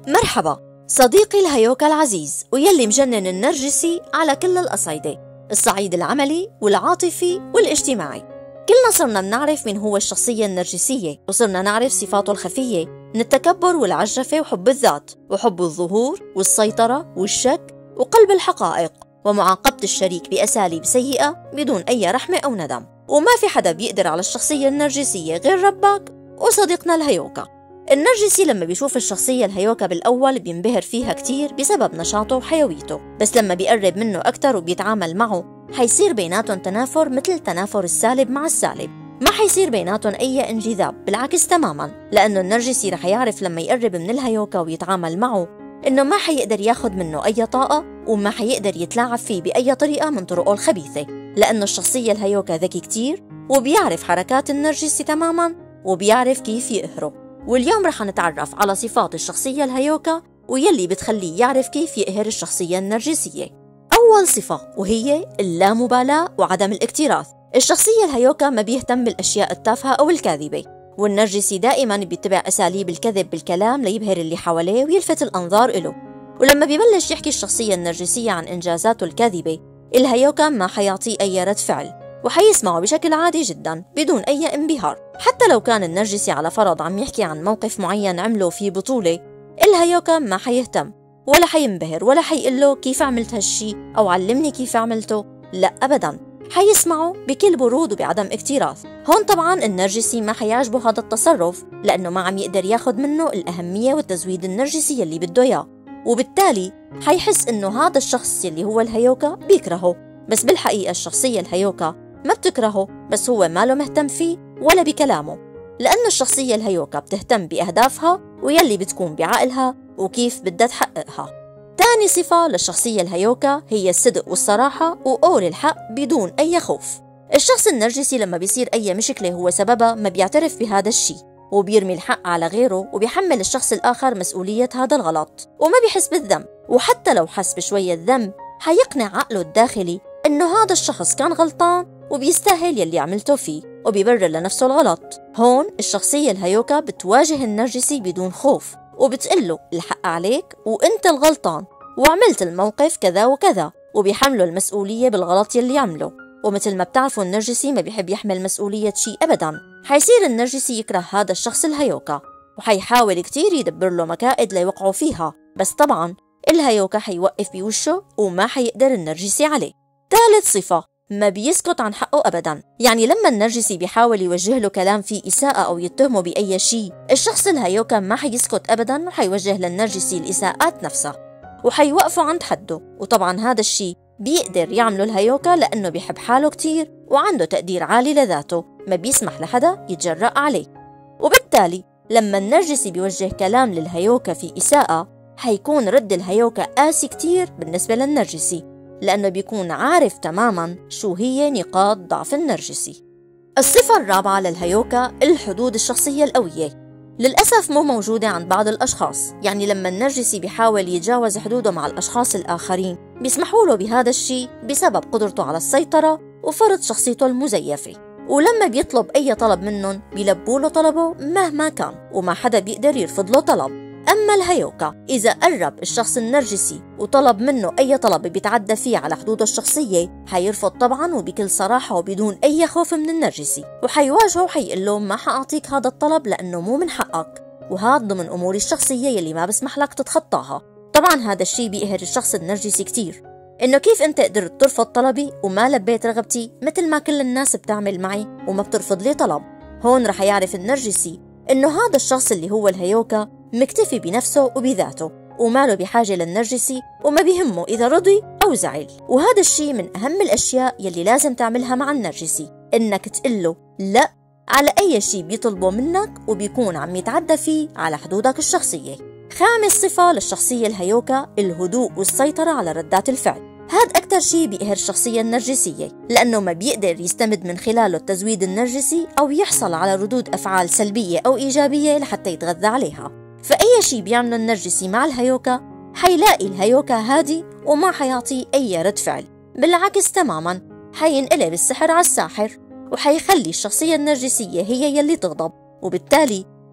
مرحبا صديقي الهيوكا العزيز ويلي مجنن النرجسي على كل الأصعدة، الصعيد العملي والعاطفي والاجتماعي. كلنا صرنا بنعرف مين هو الشخصية النرجسية، وصرنا نعرف صفاته الخفية من التكبر والعجرفة وحب الذات وحب الظهور والسيطرة والشك وقلب الحقائق ومعاقبة الشريك بأساليب سيئة بدون أي رحمة أو ندم. وما في حدا بيقدر على الشخصية النرجسية غير ربك وصديقنا الهيوكا. النرجسي لما بيشوف الشخصية الهيوكا بالأول بينبهر فيها كتير بسبب نشاطه وحيويته، بس لما بيقرب منه أكتر وبيتعامل معه حيصير بيناتهم تنافر مثل تنافر السالب مع السالب، ما حيصير بيناتهم أي انجذاب، بالعكس تماما، لأنه النرجسي رح يعرف لما يقرب من الهيوكا ويتعامل معه إنه ما حيقدر ياخد منه أي طاقة وما حيقدر يتلاعب فيه بأي طريقة من طرقه الخبيثة، لأنه الشخصية الهيوكا ذكي كتير وبيعرف حركات النرجسي تماما وبيعرف كيف يقهره. واليوم رح نتعرف على صفات الشخصية الهيوكا ويلي بتخليه يعرف كيف يقهر الشخصية النرجسية. أول صفة وهي اللامبالاة وعدم الاكتراث. الشخصية الهيوكا ما بيهتم بالأشياء التافهة أو الكاذبة، والنرجسي دائما بيتبع أساليب الكذب بالكلام ليبهر اللي حواليه ويلفت الأنظار إله. ولما بيبلش يحكي الشخصية النرجسية عن إنجازاته الكاذبة، الهيوكا ما حيعطيه أي رد فعل وحيسمعه بشكل عادي جدا بدون أي انبهار. حتى لو كان النرجسي على فرض عم يحكي عن موقف معين عمله في بطولة، الهيوكا ما حيهتم ولا حينبهر ولا حيقله كيف عملت هالشي أو علمني كيف عملته، لا أبدا، حيسمعه بكل برود وبعدم اكتراث. هون طبعا النرجسي ما حيعجبه هذا التصرف لأنه ما عم يقدر ياخد منه الأهمية والتزويد النرجسي اللي بده إياه، وبالتالي حيحس إنه هذا الشخص اللي هو الهيوكا بيكرهه. بس بالحقيقة الشخصية الهيوكا ما بتكرهه، بس هو ما له مهتم فيه ولا بكلامه، لأن الشخصية الهيوكا بتهتم بأهدافها ويلي بتكون بعقلها وكيف بدها تحققها. تاني صفة للشخصية الهيوكا هي الصدق والصراحة وقول الحق بدون أي خوف. الشخص النرجسي لما بيصير أي مشكلة هو سببها ما بيعترف بهذا الشيء وبيرمي الحق على غيره وبيحمل الشخص الآخر مسؤولية هذا الغلط وما بيحس بالذنب، وحتى لو حس بشوية ذنب حيقنع عقله الداخلي إنه هذا الشخص كان غلطان وبيستاهل يلي عملته فيه وبيبرر لنفسه الغلط. هون الشخصية الهيوكا بتواجه النرجسي بدون خوف وبتقله الحق عليك وانت الغلطان وعملت الموقف كذا وكذا، وبيحمله المسؤولية بالغلط يلي عمله. ومثل ما بتعرفوا النرجسي ما بيحب يحمل مسؤولية شيء أبدا. حيصير النرجسي يكره هذا الشخص الهيوكا وحيحاول كتير يدبر له مكائد ليوقعوا فيها، بس طبعا الهيوكا حيوقف بوشه وما حيقدر النرجسي عليه. ثالث صفة، ما بيسكت عن حقه أبداً. يعني لما النرجسي بيحاول يوجه له كلام فيه إساءة أو يتهمه بأي شيء، الشخص الهيوكا ما حيسكت أبداً وحيوجه للنرجسي الإساءات نفسها وحيوقفه عند حده. وطبعاً هذا الشيء بيقدر يعمله الهيوكا لأنه بيحب حاله كتير وعنده تقدير عالي لذاته، ما بيسمح لحدا يتجرأ عليه. وبالتالي لما النرجسي بيوجه كلام للهيوكا في إساءة، حيكون رد الهيوكا قاسي كتير بالنسبة للنرجسي لأنه بيكون عارف تماماً شو هي نقاط ضعف النرجسي. الصفة الرابعة للهيوكا الحدود الشخصية القوية. للأسف مو موجودة عند بعض الأشخاص، يعني لما النرجسي بيحاول يتجاوز حدوده مع الأشخاص الآخرين بيسمحوا له بهذا الشيء بسبب قدرته على السيطرة وفرض شخصيته المزيفة. ولما بيطلب أي طلب منهم بيلبوا له طلبه مهما كان وما حدا بيقدر يرفض له طلب. أما الهيوكا إذا قرب الشخص النرجسي وطلب منه أي طلب بيتعدى فيه على حدوده الشخصية، حيرفض طبعاً وبكل صراحة وبدون أي خوف من النرجسي، وحيواجهه وحيقول له ما حأعطيك هذا الطلب لأنه مو من حقك، وهذا ضمن أموري الشخصية يلي ما بسمح لك تتخطاها. طبعاً هذا الشيء بيقهر الشخص النرجسي كتير، إنه كيف أنت قدرت ترفض طلبي وما لبيت رغبتي مثل ما كل الناس بتعمل معي وما بترفض لي طلب. هون رح يعرف النرجسي إنه هذا الشخص اللي هو الهيوكا مكتفي بنفسه وبذاته وما له بحاجة للنرجسي وما بيهمه إذا رضي أو زعل. وهذا الشيء من أهم الأشياء يلي لازم تعملها مع النرجسي، إنك تقله لا على أي شيء بيطلبه منك وبيكون عم يتعدى فيه على حدودك الشخصية. خامس صفة للشخصية الهيوكا الهدوء والسيطرة على ردات الفعل. هذا أكتر شيء بيقهر الشخصية النرجسية لأنه ما بيقدر يستمد من خلاله التزويد النرجسي أو يحصل على ردود أفعال سلبية أو إيجابية لحتى يتغذى عليها. فأي شيء بيعمله النرجسي مع الهيوكا حيلاقي الهيوكا هادي وما حيعطيه أي رد فعل، بالعكس تماماً حينقلب السحر على الساحر وحيخلي الشخصية النرجسية هي يلي تغضب، وبالتالي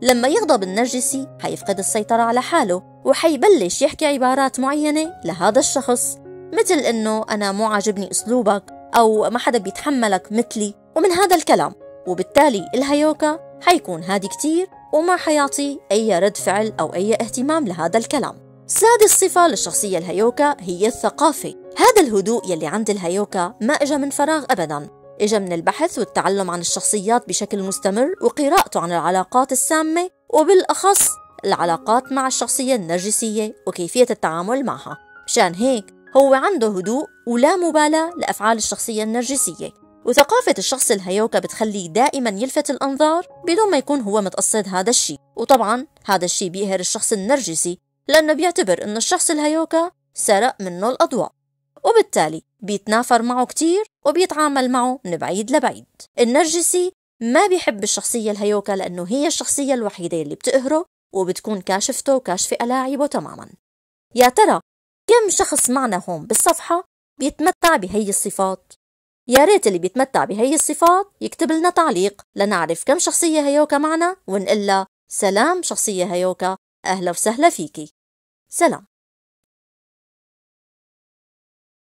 لما يغضب النرجسي حيفقد السيطرة على حاله وحيبلش يحكي عبارات معينة لهذا الشخص، مثل إنه أنا مو عاجبني أسلوبك، أو ما حدا بيتحملك مثلي، ومن هذا الكلام. وبالتالي الهيوكا حيكون هادي كتير وما حيعطي أي رد فعل أو أي اهتمام لهذا الكلام. سادس صفة للشخصية الهيوكا هي الثقافة. هذا الهدوء يلي عند الهيوكا ما إجا من فراغ أبداً، إجا من البحث والتعلم عن الشخصيات بشكل مستمر وقراءته عن العلاقات السامة، وبالأخص العلاقات مع الشخصية النرجسية وكيفية التعامل معها. مشان هيك هو عنده هدوء ولا مبالاة لأفعال الشخصية النرجسية. وثقافة الشخص الهيوكا بتخليه دائما يلفت الأنظار بدون ما يكون هو متقصد هذا الشيء. وطبعا هذا الشيء بيقهر الشخص النرجسي لأنه بيعتبر أن الشخص الهيوكا سرق منه الأضواء، وبالتالي بيتنافر معه كتير وبيتعامل معه من بعيد لبعيد. النرجسي ما بيحب الشخصية الهيوكا لأنه هي الشخصية الوحيدة اللي بتقهره وبتكون كاشفته وكاشفة ألاعيبه تماما. يا ترى كم شخص معنا هون بالصفحة بيتمتع بهي الصفات؟ يا ريت اللي بيتمتع بهي الصفات يكتب لنا تعليق لنعرف كم شخصية هيوكا معنا ونقول لها سلام شخصية هيوكا، أهلا وسهلا فيكي. سلام.